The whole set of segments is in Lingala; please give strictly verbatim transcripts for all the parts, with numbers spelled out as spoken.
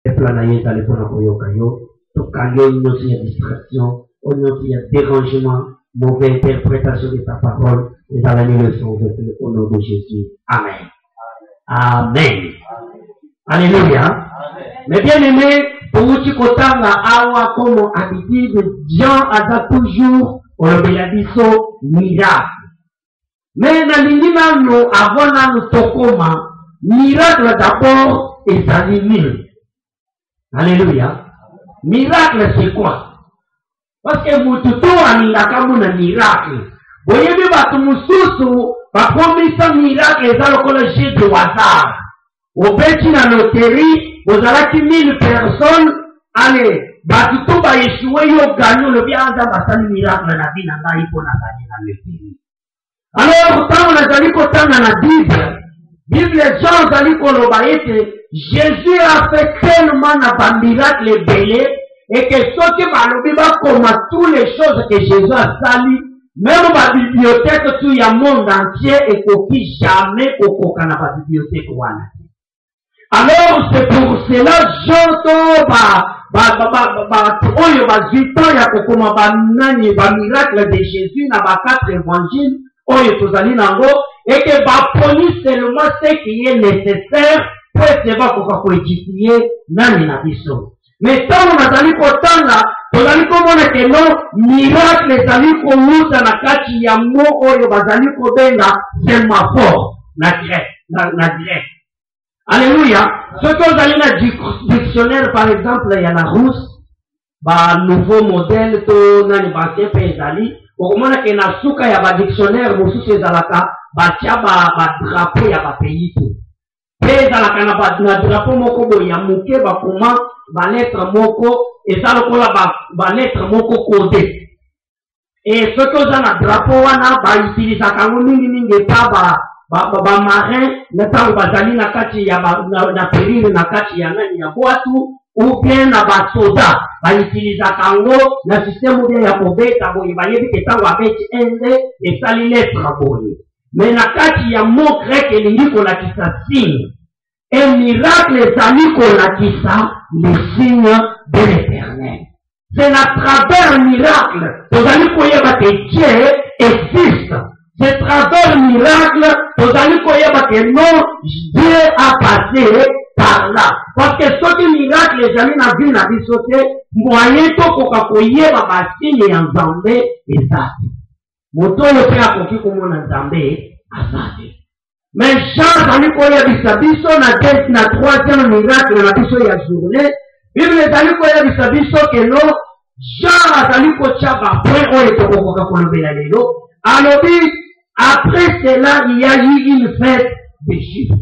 plan na yeza le pona koyoka yo to kanyo nyonso ya distraction o nyonso ya dérangement mauvaise interprétation de ta parole et dans la leçon au nom de Jésus. Amen. Amen. Alléluia. Mais bien aimé, pour vous kotanga awa comme habitude, Jean a toujours on a dit so miracle. Mais na lingina no avona no tokoma miracle d'abord et ça limite. Alléluia. Miracle c'est quoi? Parce que mututo anilaka muna miracle. Boyebi batu mususu bakomisa miracle eza lokola jeu de hasard. Obeti na loterie, bozalaki mille personnes, allez, batu to ba échoué yo gagné le bien eza basali miracle na vie na ngai pona gagner na loterie. Alors tant on a zali kotanga na Bible, Bible Jean zali koloba ete Jésus a fait tellement na ba miracle belé et que ce qui va nous dire comme toutes les choses que Jésus a sali, même la bibliothèque tout le monde entier et qui jamais au na la bibliothèque wana. Alors c'est pour cela j'entends ba ba ba ba ba oyo ba zito ya kokoma ba nani ba miracle de Jésus na ba quatre évangiles oyo tozali nango et que ba poni seulement ce qui est nécessaire pour se ba koka ko étudier nani na biso. Mais tant on a zali kotanga, tozali komona ke no miracle zali kouta na kati ya mo oyo bazali kobenga sémaphore na grec, na, na grec. Alléluia. Ce que vous allez dans dictionnaire par exemple, il y a la rousse, ba nouveau modèle to nani bancien pezali, okomona ke na suka ya ba dictionnaire mosusu ezalaka ba tia ba ba drapeau ya ba pays to. Ezalaka na ba na drapeau moko bo ya muke ba koma ba lettre moko eza lokola ba ba lettre moko codé. Et ce que za na drapeau wana ba utilisa kango mingi mingi pa ba ba ba, ba marin na tango bazali na kati ya ba na, na perire na kati ya nani ya boatu ou bien na ba soda ba utilisa kango na système bien ya kobeta bo ibayebi ke tango abeti ende et sali lettre boye. Mais na kati ya mot grec elingi kolakisa signe. Un miracle ezali kolakisa le signe de l'Éternel. C'est à travers un miracle tozali koyeba que Dieu existe. C'est à travers un miracle tozali koyeba que non Dieu a passé par là. Parce que ce qui miracle ezali na vie na biso te moyen to koka koyeba ba signe ya Nzambe ezali. Moto oyo pe akoki komona Nzambe azali. Mais Jean zali koya bisabiso na tête na troisième miracle na biso ya journée. Bible zali koya bisabiso que no Jean azali kotia ba point oyo tokokoka kolobela lelo. Alobi après cela il y a eu une fête des Juifs.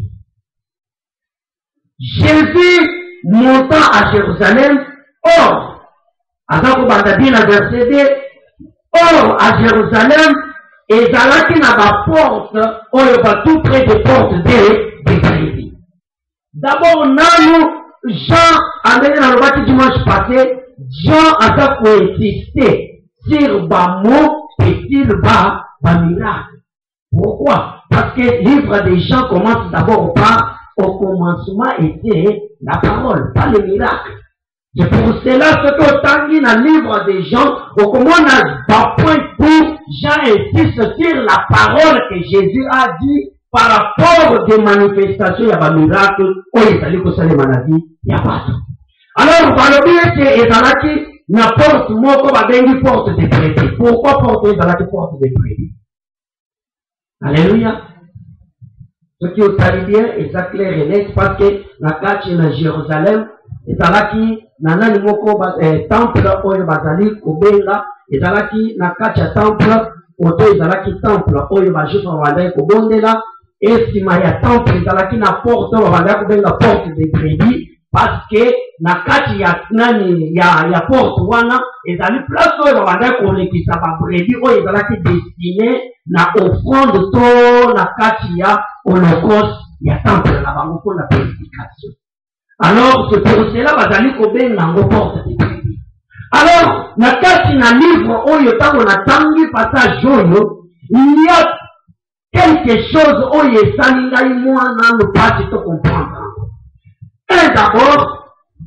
Jésus montant à Jérusalem, or, azako batabi na verset deux, or à Jérusalem et zalaki na ba porte oyo ba tout près des portes de de Brésil. D'abord nanu Jean amène na lobaki dimanche passé, Jean a insisté sur ba mot et sur ba ba miracle. Pourquoi? Parce que le livre des Jean commence d'abord par au commencement était la parole, pas le miracle. C'est pour cela ce que Tanguy dans le livre des Jean, au comment on a point pour Jean insiste sur la parole que Jésus a dit par rapport des manifestations, il y a des miracles, ou il y a des maladies, il n'y a pas tout. Alors, par le bien que Ezalaki n'apporte moi comme à des portes de prêter. Pourquoi porter Ezalaki porte de prêter? Alléluia. Ce qui est allé bien, et ça clair et net, parce que la carte est dans Jérusalem, Ezalaki nana moko ba eh, temple oyo bazali kobenga ezalaki na kati ya temple oto ezalaki temple oyo bajuif babandaki kobondela esima ya temple ezalaki na porte oyo babandaki kobenga porte de brebis parce que na kati ya nani ya ya porte wana ezali place oyo babandaki kolekisa ba brebis oyo ezalaki destiné na offrande to na kati ya holocauste ya temple na bango mpona purification. Alors, c'est pour cela bazali kobenga ngo porte de brebis. Alors, na kati na livre oyo tango na tangi passage oyo, il y a quelque chose oyo esali ngai mwana no pas te comprendre. Et d'abord,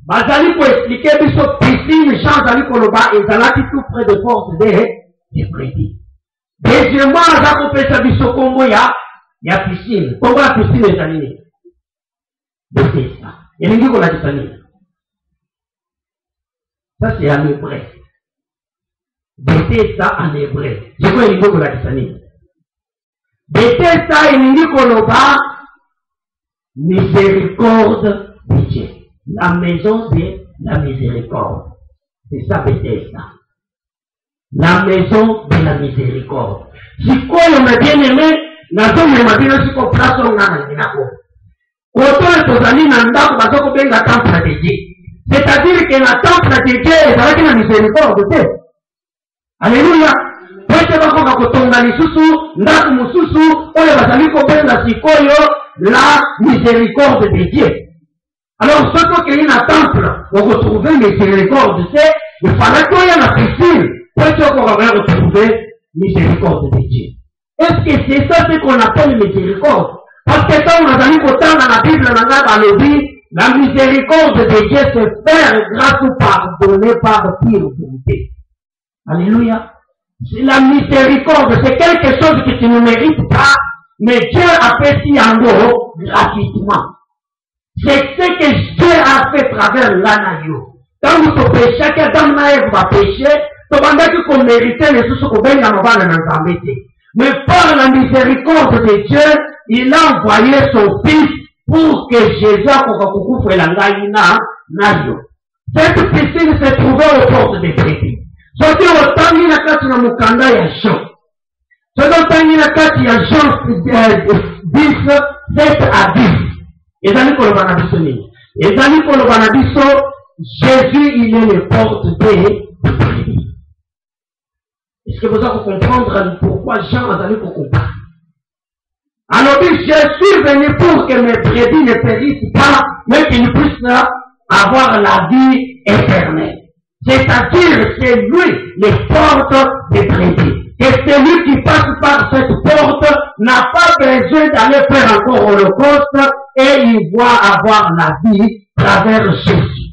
Bazali pour expliquer biso piscine Jean Zali Koloba et Zalaki tout près de porte des des brebis. Deuxièmement, aza kopesa biso kombo ya ya piscine. Kombo ya piscine ezali nini? Bethesda. Elingi kolakisa nini? Ça c'est en hébreu. Bethesda en hébreu. Je crois elingi kolakisa nini? Bethesda elingi koloba miséricorde de Dieu. La maison de la miséricorde. C'est ça Bethesda. La maison de la miséricorde. Si quoi on bien aimé, la zone de ma vie, si qu'on place on a un dinako. Autant les tosani nanda, parce qu'on peut la temple de Dieu. C'est-à-dire que la temple de Dieu est avec la miséricorde de Dieu. Alléluia. Pwete bako kakotonga lisusu, ndaku mususu, ole basali kopenda sikoyo, la miséricorde de Dieu. Alors, ce qu'il y a un temple, on retrouve miséricorde, c'est, il fallait qu'il y ait la piscine, pour qu'on va retrouver miséricorde de Dieu. Est-ce que c'est ça ce qu'on appelle miséricorde? Parce que quand on a dit qu'autant dans la Bible, on a dit, la miséricorde de Dieu se faire grâce ou pardonner par pire volonté. Alléluia. C'est la miséricorde, c'est quelque chose que tu ne mérites pas, mais Dieu a fait si en gros gratuitement. C'est ce que Dieu a fait travers l'anaïo. Quand vous péchez, chacun dans l'anaïo va pécher, pendant qu'on méritait les sous qu'on gagne dans le mais par la miséricorde de Dieu, il a envoyé son fils pour que Jésus ait la naïna naïo. Cette piscine se trouvait aux portes des brebis. Soki otangi na kati na mukanda ya Jean. Soki otangi na kati ya Jean dix, sept à dix. Ezali koloba na biso nini? Ezali koloba na biso, Jésus il est le porte des brebis. Est-ce que vous avez comprendre pourquoi Jean a allé pour comprendre? Alors dit, je suis venu pour que mes brebis ne périssent pas, mais qu'ils puissent avoir la vie éternelle. C'est-à-dire, c'est lui, les portes des brebis. Et celui qui passe par cette porte n'a pas besoin d'aller faire encore holocauste et il voit avoir la vie à travers Jésus.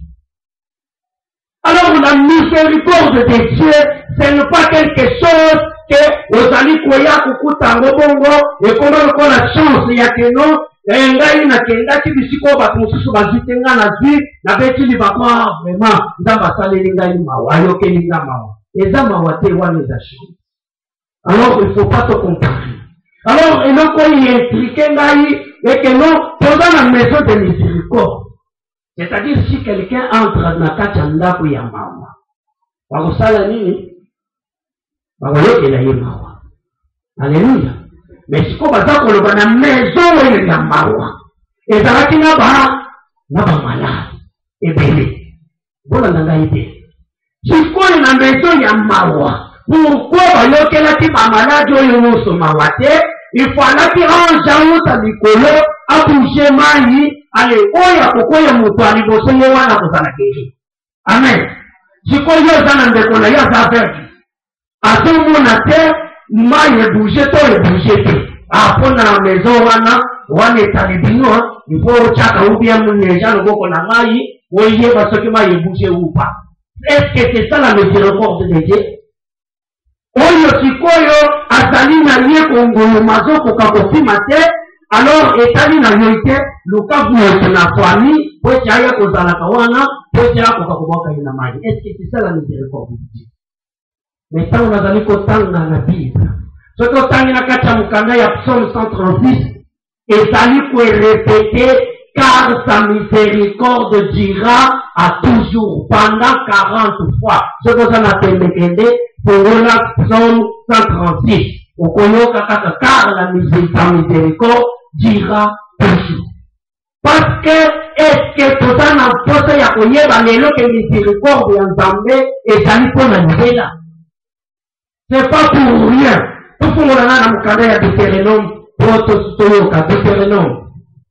Alors, la miséricorde de Dieu, ce n'est pas quelque chose que aux amis koya kukuta ngobongo et comme on a la chance il y a que non et ngai na kenda ki bisiko ba mususu bazitenga na zwi na beti li bakwa vraiment ndamba saleli ngai mawa yo ke linga mawa eza mawa te wana za chance. Alors il faut pas te comparer. Alors il faut y impliquer ngai et que non pendant la maison de miséricorde. C'est-à-dire si quelqu'un entre dans la kachanda ku ya mawa wakosala nini? Bagoyoke na mawa. Alléluia. Mais si on va dire qu'on va dans la maison où il y a mawa, et ça va qu'il y a pas, n'a pas malade, et bébé. Voilà la idée. Si on est dans la maison il y a mawa, pourquoi bagoyoke là qui va malade ou il y a mawate, il faut là qui range en haut à l'école, à bouger mani, allez, oh ya pourquoi il y a mon toit, il faut se lever à la cosa la guérir. Amen. Si on est dans la maison il y a ça faire. À ce moment-là, moi, je bougeais, toi, je bougeais. Après, dans la maison, on est talibino, il faut chaque ou bien les gens ne vont pas y aller, parce que moi, je bougeais ou pas. Est-ce que c'est ça la miséricorde de Dieu? Oyo sikoyo, azali na liye kongolo mazo kokakosi mate, alors etali na yoite, luka vous na famille, pour qu'il y ait kozala kawana, pour qu'il y ait kokakoboka ina mali. Est-ce que c'est ça la miséricorde de Dieu? Mais ça, on a donné qu'autant dans la Bible. Ce qu'autant il y a quatre mukanda, il y a Psaume cent trente-six, et ça lui peut répéter, car sa miséricorde dira à toujours, pendant quarante fois. Ce qu'on appelle le Kende, pour le Psaume cent trente-six. Au Koyo Kakaka, car la miséricorde dira toujours. Parce que, est-ce que tout ça n'a pas fait à Koye, balelo que miséricorde est ensemble, et ça lui peut la là. C'est pas pour rien. Tout le monde a un cadre de Deutéronome, Protostoyoka, Deutéronome.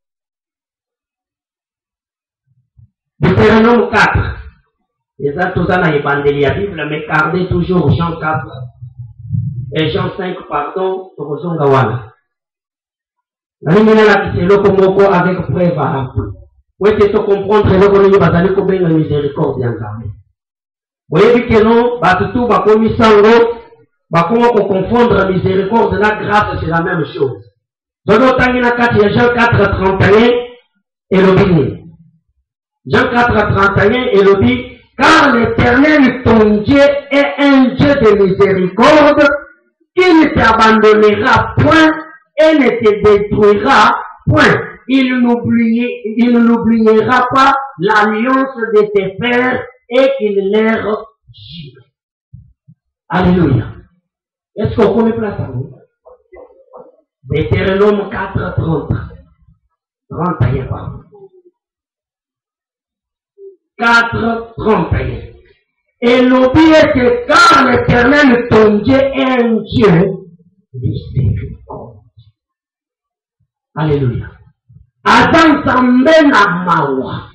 Deutéronome quatre. Et ça, tout ça dans l'évangile, la Bible, mais gardez toujours Jean quatre. Et Jean cinq, pardon, pour Zongawana. La ligne là, c'est le Komoko avec preuve à Ouais, c'est pour comprendre que nous avons basé comme une miséricorde bien gardée. Vous voyez que non, bah tout bah comme il s'enlève, bah comment on confondre la miséricorde et la grâce, c'est la même chose. Donc autant qu'il y a Jean quatre trente et un et le béni. Jean quatre trente et un et le dit, car l'Éternel ton Dieu est un Dieu de miséricorde, il ne t'abandonnera point et ne te détruira point. Il ne n'oubliera pas l'alliance de tes pères et qu'il leur jure. Alléluia. Est-ce qu'on connaît place à vous? Deutéronome quatre trente. trente et un, pardon. quatre trente et un. Et n'oubliez que car l'Éternel ton Dieu est un Dieu miséricorde. Alléluia. Adam s'emmène à Mawa.